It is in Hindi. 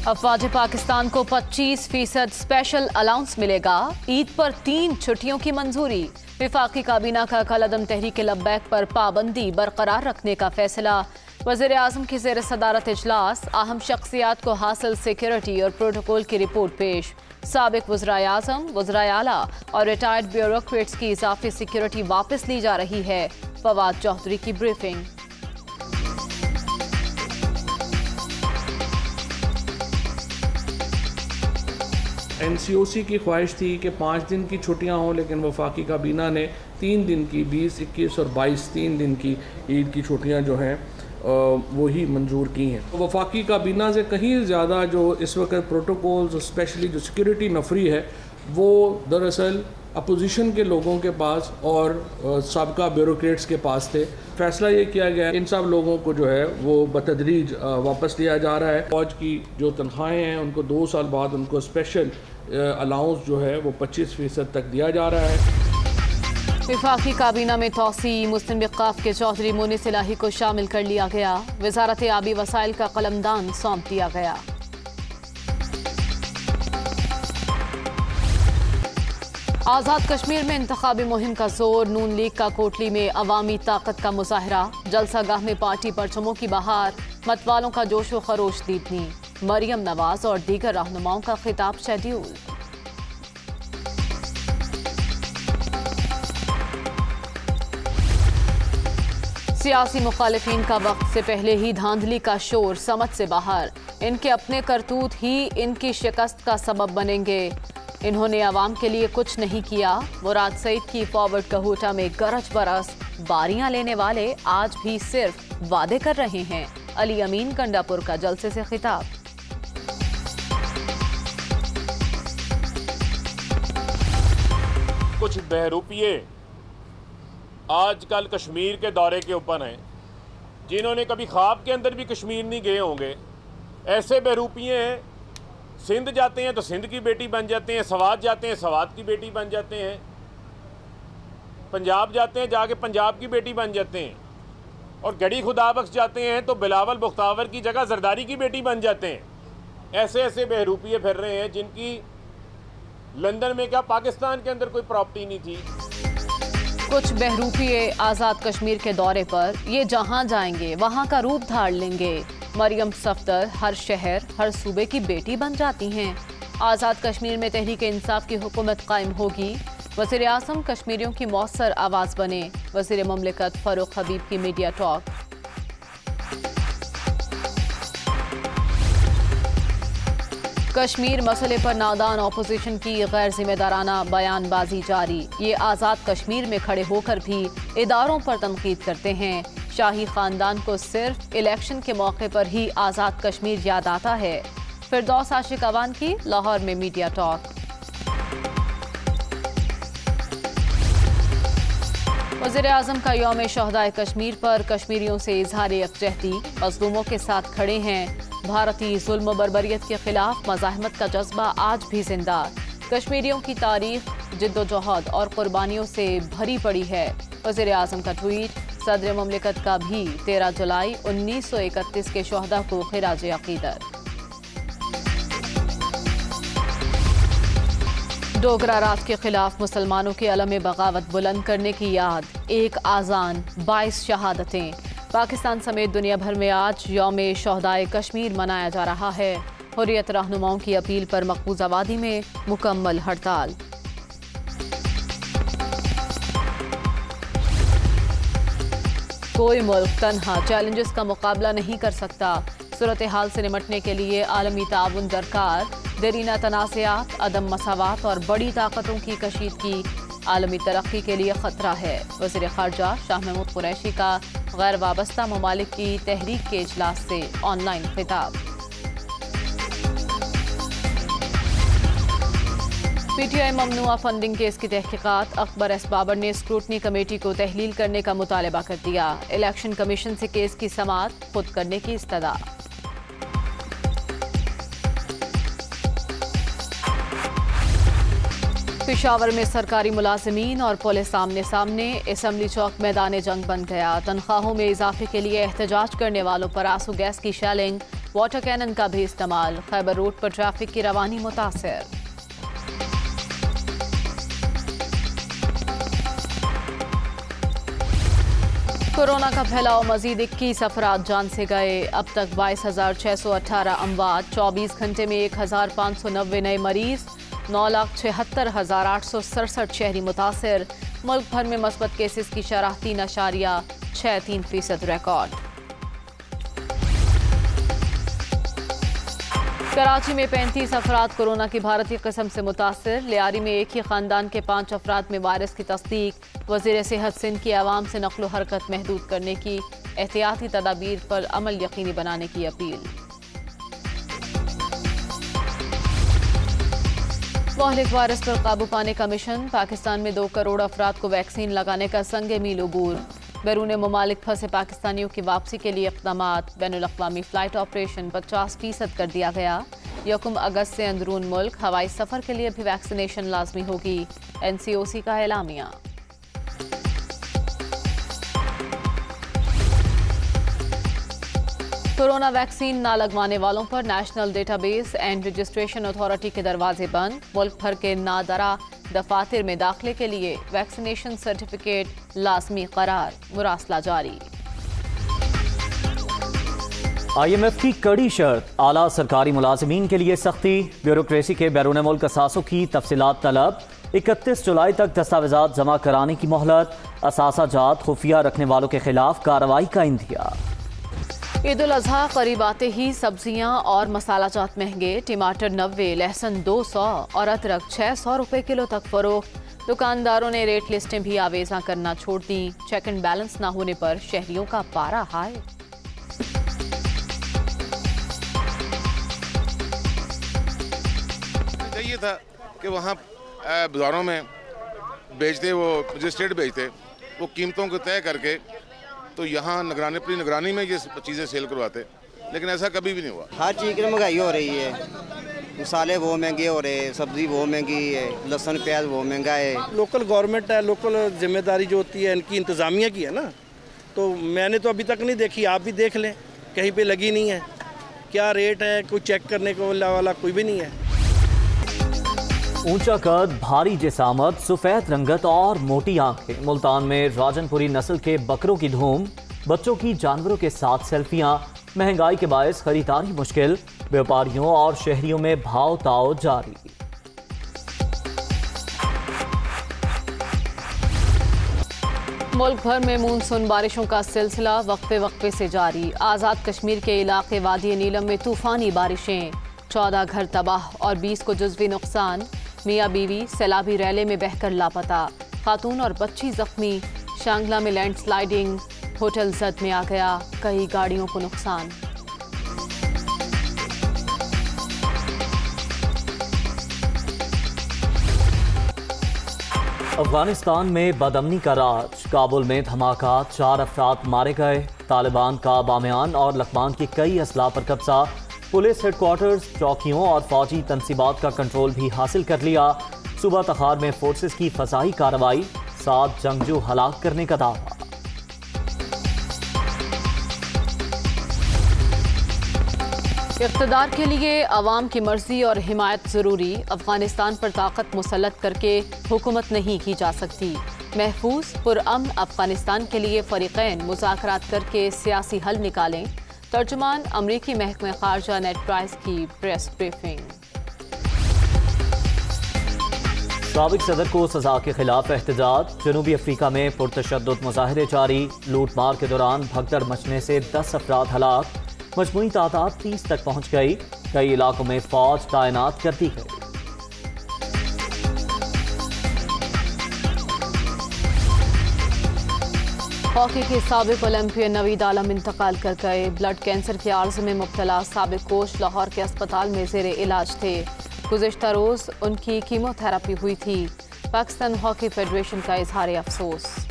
अफवाज पाकिस्तान को 25% स्पेशल अलाउंस मिलेगा। ईद पर 3 छुट्टियों की मंजूरी। विफाकी काबीना का कलअदम तहरीक लब्बैक पर पाबंदी बरकरार रखने का फैसला। वज़ीर आज़म की ज़ेर सदारत इजलास। अहम शख्सियात को हासिल सिक्योरिटी और प्रोटोकॉल की रिपोर्ट पेश। साबिक वज़ीर आज़म, वज़ीर आला और रिटायर्ड ब्यूरोक्रेट्स की इजाफी सिक्योरिटी वापस ली जा रही है। फवाद चौधरी की ब्रीफिंग। NCOC की ख्वाहिश थी कि 5 दिन की छुट्टियां हों, लेकिन वफाकी काबीना ने 3 दिन की 20, 21 और 22 3 दिन की ईद की छुट्टियां जो हैं वही मंजूर की हैं। वफाकी काबीना से कहीं ज़्यादा जो इस वक्त प्रोटोकॉल्स, स्पेशली जो सिक्योरिटी नफरी है, वो दरअसल अपोजिशन के लोगों के पास और साबका ब्यूरोक्रेट्स के पास थे। फैसला ये किया गया इन सब लोगों को जो है वो बतदरीज वापस लिया जा रहा है। फौज की जो तनख्वाहें हैं उनको 2 साल बाद उनको स्पेशल अलाउंस जो है वो 25% तक दिया जा रहा है। विफाकी काबीना में तौसी। मुस्लिम वक़ाफ़ के चौधरी मुनीस इलाही को शामिल कर लिया गया। वज़ारत आबी वसाइल का कलमदान सौंप दिया गया। आज़ाद कश्मीर में इंतखाबी मुहिम का जोर। नून लीग का कोटली में अवामी ताकत का मुजाहरा। जलसागाह में पार्टी परचमों की बहार। मतवालों का जोश व खरोश दीदनी। मरियम नवाज और दीगर रहनुमाओं का खिताब शेड्यूल। सियासी मुखालिफिन का वक्त से पहले ही धांधली का शोर समझ से बाहर। इनके अपने करतूत ही इनकी शिकस्त का सबब बनेंगे। इन्होंने आवाम के लिए कुछ नहीं किया। मुराद सईद की फॉरवर्ड कहूटा में गरज बरस। बारियां लेने वाले आज भी सिर्फ वादे कर रहे हैं। अली अमीन गंडापुर का जलसे से खिताब। कुछ बहरूपिये आजकल कश्मीर के दौरे के ऊपर हैं, जिन्होंने कभी ख्वाब के अंदर भी कश्मीर नहीं गए होंगे। ऐसे बहरूपिये हैं, सिंध जाते हैं तो सिंध की बेटी बन जाते हैं, सवात जाते हैं सवात की बेटी बन जाते हैं, पंजाब जाते हैं जाके पंजाब की बेटी बन जाते हैं, और गढ़ी खुदाबख्श जाते हैं तो बिलावल बुख्तावर की जगह जरदारी की बेटी बन जाते हैं। ऐसे ऐसे बहरूपिये फिर रहे हैं जिनकी लंदन में क्या पाकिस्तान के अंदर कोई प्रॉपर्टी नहीं थी। कुछ बहरूपिये आज़ाद कश्मीर के दौरे पर ये जहां जाएंगे वहां का रूप धार लेंगे। मरियम सफदर हर शहर हर सूबे की बेटी बन जाती हैं। आज़ाद कश्मीर में तहरीक इंसाफ की हुकूमत कायम होगी। वज़ीर आज़म कश्मीरियों की मौसर आवाज़ बने। वज़ीर ममलिकत फ़ारूक हबीब की मीडिया टॉक। कश्मीर मसले पर नादान अपोजिशन की गैर जिम्मेदाराना बयानबाजी जारी। ये आज़ाद कश्मीर में खड़े होकर भी इदारों पर तनकीद करते हैं। शाही खानदान को सिर्फ इलेक्शन के मौके पर ही आज़ाद कश्मीर याद आता है। फिरदौस आशिक अवान की लाहौर में मीडिया टॉक। वज़ीर आज़म का यौम शहदाए कश्मीर पर कश्मीरियों से इजहार यकजहती। मज़लूमों के साथ खड़े हैं। भारतीय जुल्म बर्बरियत के खिलाफ मज़ाहमत का जज्बा आज भी जिंदा। कश्मीरियों की तारीख जिद्दोजहद और कुर्बानियों से भरी पड़ी है। वज़ीर आज़म का ट्वीट। सदर ममलिकत का भी 13 जुलाई 1931 के शोहदा को खिराज अकीदत। डोगरा राज के खिलाफ मुसलमानों के अलम बगावत बुलंद करने की याद। एक आज़ान 22 शहादतें। पाकिस्तान समेत दुनिया भर में आज यौम शहदाए कश्मीर मनाया जा रहा है। हुर्रियत रहनुमाओं की अपील पर मकबूजा वादी में मुकम्मल हड़ताल। कोई मुल्क तन्हा चैलेंजेस का मुकाबला नहीं कर सकता। सूरत हाल से निमटने के लिए आलमी ताउन दरकार। देरीना तनाज़ात, अदम मसावात और बड़ी ताकतों की कशीदगी आलमी तरक्की के लिए खतरा है। वज़ीर ख़ारजा शाह महमूद कुरैशी का गैर वाबस्ता ममालिक की तहरीक के इजलास से ऑनलाइन खिताब। PTI ममनुआ फंडिंग केस की तहकीकात। अकबर एस बाबर ने स्क्रूटनी कमेटी को तहलील करने का मुतालबा कर दिया। इलेक्शन कमीशन से केस की समाअत खुद करने की इस्तदा। पेशावर में सरकारी मुलाजिमीन और पुलिस आमने सामने। असम्बली चौक मैदान जंग बन गया। तनख्वाहों में इजाफे के लिए एहतजाज करने वालों पर आंसू गैस की शेलिंग। वाटर कैनन का भी इस्तेमाल। खैबर रोड पर ट्रैफिक की रवानी मुतासिर। कोरोना का फैलाव मजीद 21 अफराद जान से गए। अब तक 22,618 अमवात। 24 घंटे में 1,590 नए मरीज। 9,76,867 शहरी मुतासिर। मुल्क भर में मस्बत केसेस की शरह 3.63% रिकॉर्ड। कराची में 35 अफराद कोरोना की भारतीय किस्म से मुतासिर। लियारी में एक ही खानदान के 5 अफराद में वायरस की तस्दीक। वज़ीर सेहत सिंध की आवाम से नक्लो हरकत महदूद करने की, एहतियाती तदाबीर पर अमल यकीनी बनाने की अपील। मोहलिक वायरस पर काबू पाने का मिशन। पाकिस्तान में 2 करोड़ अफराद को वैक्सीन लगाने का संगे मील उबूर। बैरून मुमालिक फंसे पाकिस्तानियों की वापसी के लिए इक़दामात। बैनुल-अक़वामी फ़्लाइट ऑपरेशन 50% कर दिया गया। 1 अगस्त से अंदरून मुल्क हवाई सफ़र के लिए भी वैक्सीनेशन लाजमी होगी। NCOC का एलामिया। कोरोना वैक्सीन ना लगवाने वालों पर national database and registration authority के दरवाजे बंद। मुल्क भर के नादरा दफातर में दाखिले के लिए वैक्सीनेशन सर्टिफिकेट लाजमी करार। मुरासला जारी। IMF की कड़ी शर्त, आला सरकारी मुलाजिमीन के लिए सख्ती। ब्यूरोक्रेसी के बैरून मुल्क असासों की तफसीलात तलब। 31 जुलाई तक दस्तावेजात जमा कराने की मोहलत। असासा जात खुफिया रखने वालों के खिलाफ कार्रवाई का इंदिया। ईद उल अजहा करीब आते ही सब्जियां और मसाला जात महंगे। टमाटर 90, लहसुन 200 और अदरक 600 रुपए किलो तक फरोख्त। दुकानदारों ने रेट लिस्टें भी आवेजा करना छोड़ दी। चेक एंड बैलेंस ना होने पर शहरियों का पारा हाय। ये था कि वहाँ बाजारों में बेचते, वो मजिस्ट्रेट बेचते, वो कीमतों को तय करके तो यहाँ अपनी निगरानी में ये चीज़ें सेल करवाते, लेकिन ऐसा कभी भी नहीं हुआ। हर चीज़ की महंगाई हो रही है। मसाले वो महंगे हो रहे हैं, सब्ज़ी वो महंगी है, लहसुन प्याज वो महंगा है। लोकल गवर्नमेंट है, लोकल जिम्मेदारी जो होती है इनकी इंतज़ामिया की है ना, तो मैंने तो अभी तक नहीं देखी, आप भी देख लें, कहीं पे लगी नहीं है। क्या रेट है कोई चेक करने को वाला कोई भी नहीं है। ऊंचा कद, भारी जिसामत, सफ़ेद रंगत और मोटी आंखें। मुल्तान में राजनपुरी नस्ल के बकरों की धूम। बच्चों की जानवरों के साथ सेल्फियां। महंगाई के बायस खरीदारी मुश्किल। व्यापारियों और शहरियों में भाव ताव जारी। मुल्क भर में मानसून बारिशों का सिलसिला वक्फे वक्फे से जारी। आज़ाद कश्मीर के इलाके वादी नीलम में तूफानी बारिशें। 14 घर तबाह और 20 को जुज़वी नुकसान। मियाँ बीवी सैलाबी रैले में बहकर लापता। खातून और बच्ची जख्मी। शांगला में लैंडस्लाइडिंग। होटल जद में आ गया। कई गाड़ियों को नुकसान। अफगानिस्तान में बदअमनी का राज। काबुल में धमाका, 4 अफराद मारे गए। तालिबान का बामियान और लकमान की कई असलाह पर कब्जा। पुलिस हेडक्वार्टर्स, चौकियों और फौजी तनसीबात का कंट्रोल भी हासिल कर लिया। सूबा तखार में फोर्सेस की फसाई कार्रवाई। 7 जंगजू हलाक करने का दावा। इक़्तिदार के लिए अवाम की मर्जी और हिमायत ज़रूरी। अफगानिस्तान पर ताकत मुसल्लत करके हुकूमत नहीं की जा सकती। महफूज पुरअमन अफगानिस्तान के लिए फ़रीक़ैन मुज़ाकरात करके सियासी हल निकालें। तर्जुमान अमरीकी महकमे ख़ारजा नेड प्राइस की प्रेस ब्रीफिंग। साबिक सदर को सजा के खिलाफ एहतजाज। जनूबी अफ्रीका में पुरतशद्दुद मुजाहिरे जारी। लूटमार के दौरान भगदड़ मचने से 10 अफराद हलाक। मजमूई तादाद 30 तक पहुंच गई। कई इलाकों में फौज तैनात कर दी गई। हॉकी के साबिक ओलंपियन नवीद आलम इंतकाल कर गए। ब्लड कैंसर के आर्ज़ में मुब्तला साबिक कोच लाहौर के अस्पताल में ज़ेरे इलाज थे। गुज़िश्ता रोज़ उनकी कीमोथेरेपी हुई थी। पाकिस्तान हॉकी फेडरेशन का इजहार अफसोस।